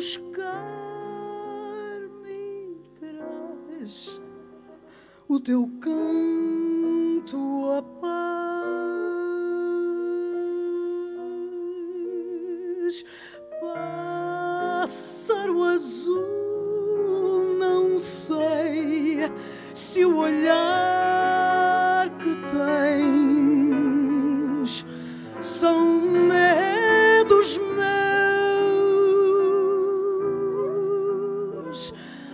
buscar-me traz o teu canto, a paz. Pássaro azul, não sei se o olhar que tens são medos meus.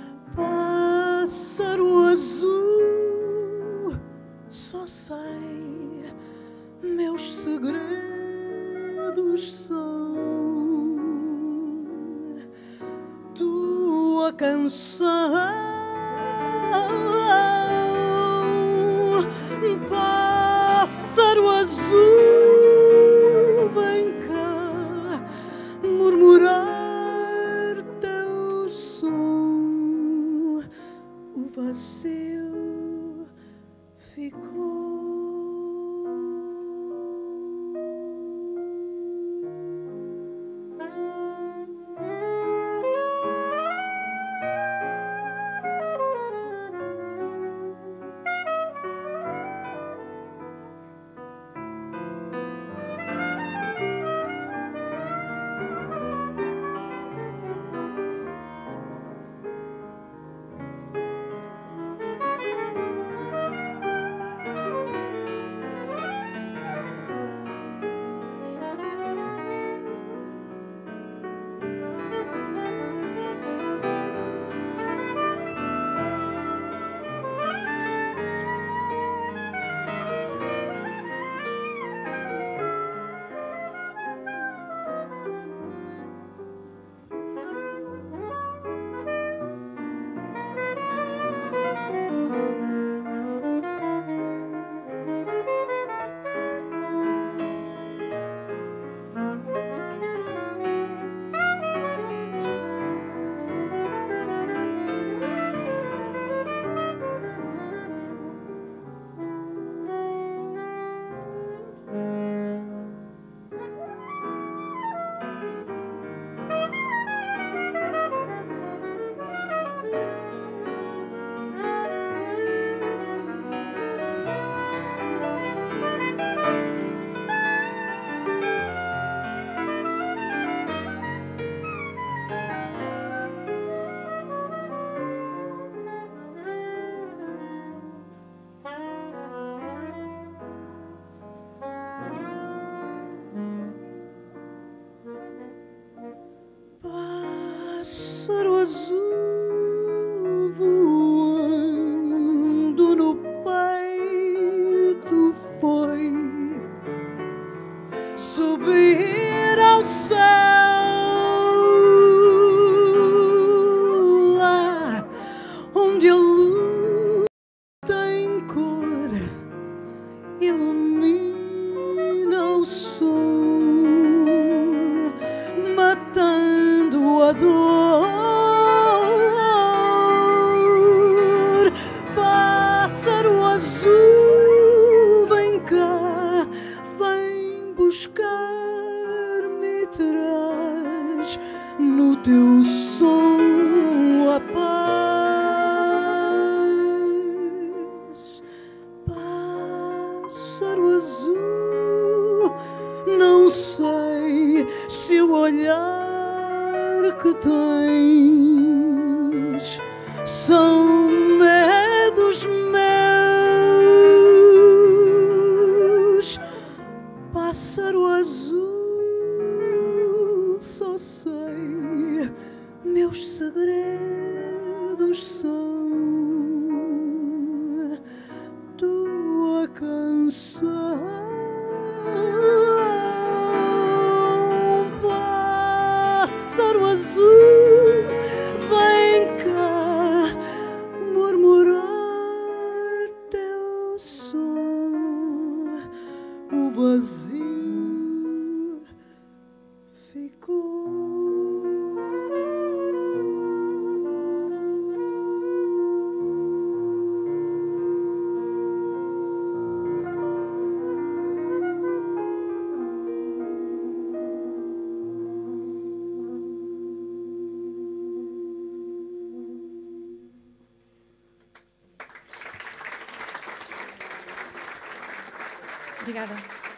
Pássaro azul, só sei meus segredos são tua canção. Pássaro azul, vem cá murmurar teu som. O vazio ficou. Pássaro azul voando no peito foi subir ao céu, lá onde a luz tem cor ilumina o som, matando a dor. Pássaro azul, vem cá, vem buscar-me, traz no teu som a paz. Pássaro azul, não sei se o olhar que tens são medos meus. Pássaro azul, só sei meus segredos são tua canção. Pássaro azul, vem cá murmurar teu som. O vazio ficou. Obrigada.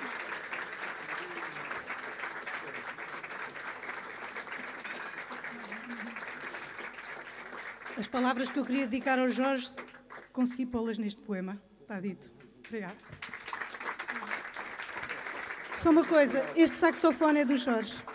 As palavras que eu queria dedicar ao Jorge, consegui pô-las neste poema. Está dito. Obrigada. Só uma coisa, este saxofone é do Jorge.